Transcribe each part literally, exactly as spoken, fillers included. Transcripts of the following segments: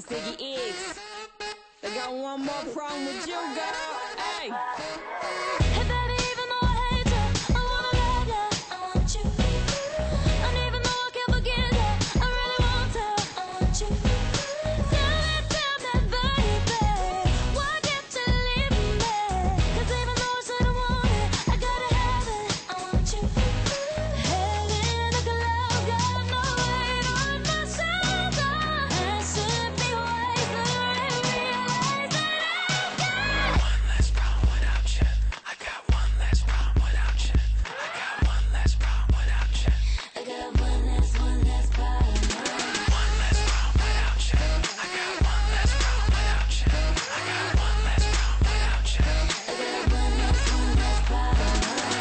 Sticky X. I got one more problem with you, girl. Hey. Hey baby, even though I hate you, I wanna love you, I want you. And even though I can't forget you, I really want to, I want you. Tell me, tell me, baby, why can't you leave me? 'Cause even though I said I want it, I gotta have it, I want you. Head in a glove, got no weight on my shoulder. And should be wise to realize that I've got one less problem without you. I got one less problem without you. I got one less problem without you. I got one less, one less problem. One less problem without you. I got one less problem without you. I got one less problem without you. I got one less, one less problem.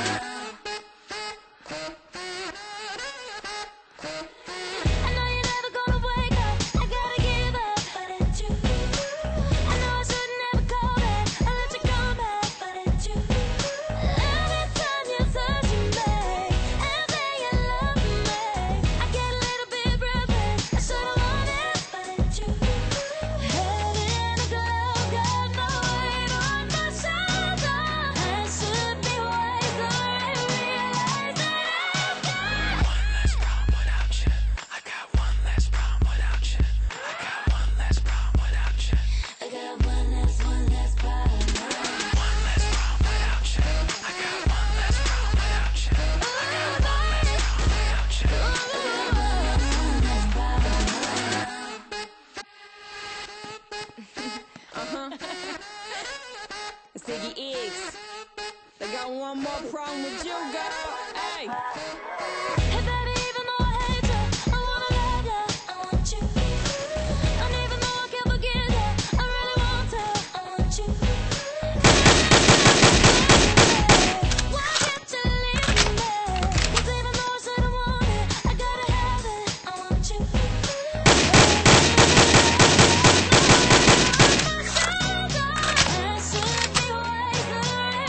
I know you're never gonna wake up. I gotta give up, but it's you. I know I should never call back. I let you come back, but it's you. Every time you touch me and say you love me, I get a little bit breathless. I should've known it, but it's you. Head in a glove, got no weight on my shoulder. I should be wise to realize that I've got One less problem without you. I got one less problem without you. I got one less problem without you. I got one less, one less problem. One less problem without you. I got one less problem without you. I got one less problem without you. Uh-huh. Sticky X. I got one more problem with you, girl. Hey. Hey baby, even though I hate you, I wanna love you, I want you. And even though I can't forget you, I really want to, I want you. Why can't you leave me? 'Cause even though I said I want it, I gotta have it, I want you. I should be wise to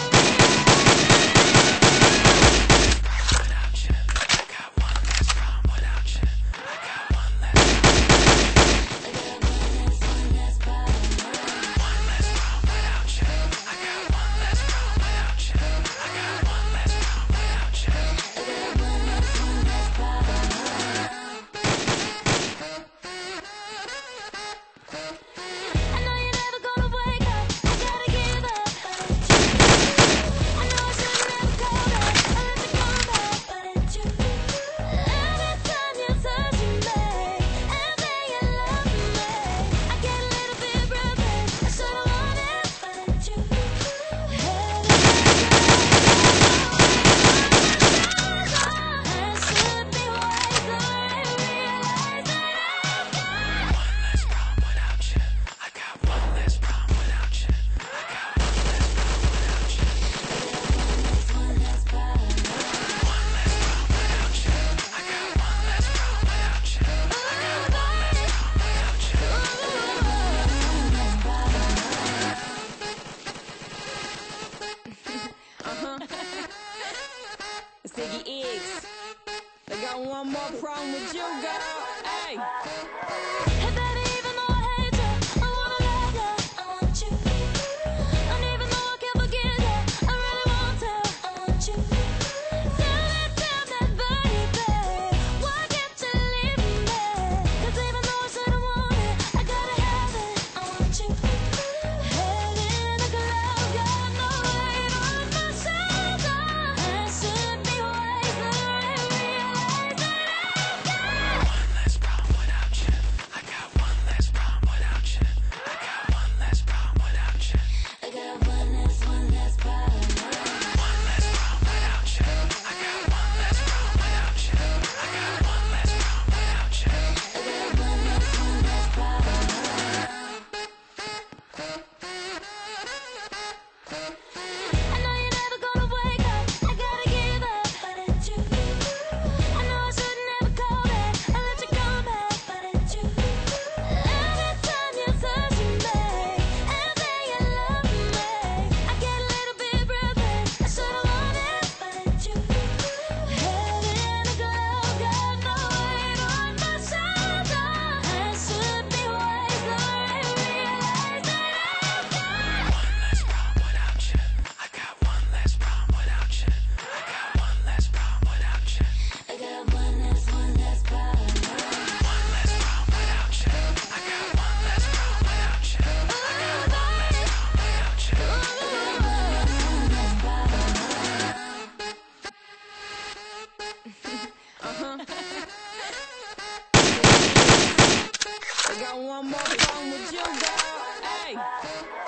Without you. I got one less problem without you. I got one less. I got one less, one less problem. One less problem without you. I got one less problem without you. I got one less problem without you. I got one less, one less problem. I know you're never gonna wake up. I gotta give up, but it's you. I know I should never call back. I let you come back, but it's you. Every time you touch me and say you love me, I get a little bit breathless. I should've known it, but it's you. Head in a I should be wise to realize that I've got One less problem without you. I got one less problem without you. I got one less problem without you. one less problem. One less problem without you. I got one less problem without you. I got one less problem without you. Uh-huh. Sticky X. I got one more problem with you, girl. Hey. Hey baby, even though I hate you, I wanna love you, I want you. And even though I can't forget you, I really want to, I want you. Tell me, tell me, baby, why can't you leave me? 'Cause even though I said I want it, I gotta have it, I want you. Head in a glove, got no weight on my shoulder. I should be wise to realize that I've got One less problem without you. I got one one more problem with you, girl. Hey.